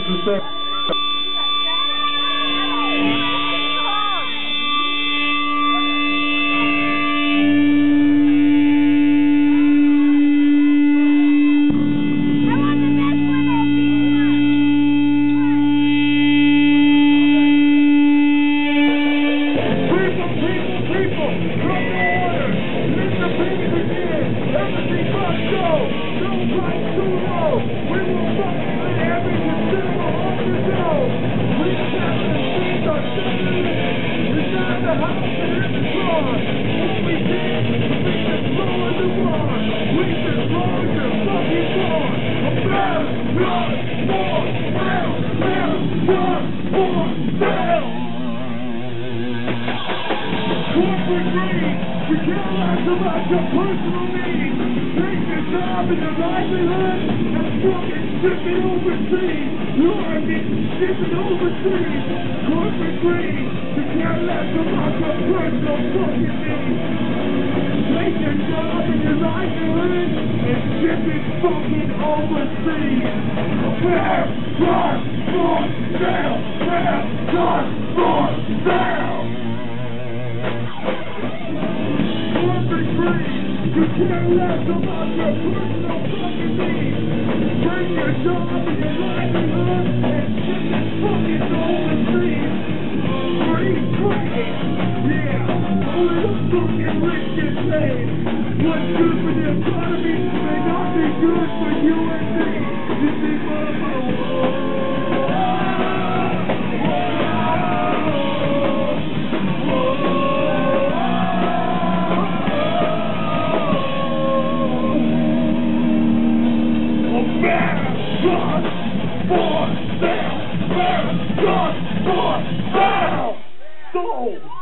You can't lie about your personal needs. Take your job and your livelihood and fucking ship it overseas. You are getting shipped overseas. Corporate greed. You can't lie about your personal fucking needs. Take your job and your livelihood and ship it fucking overseas. Prepare, run, for sale. Prepare, run, for sale. You can't laugh about your personal fucking needs. Bring your job and your livelihood and ship it fucking overseas. Free trade, yeah, only the fucking rich get paid. What's good for the economy may not be good for you and me. You see, motherfucker. For sale, for sale.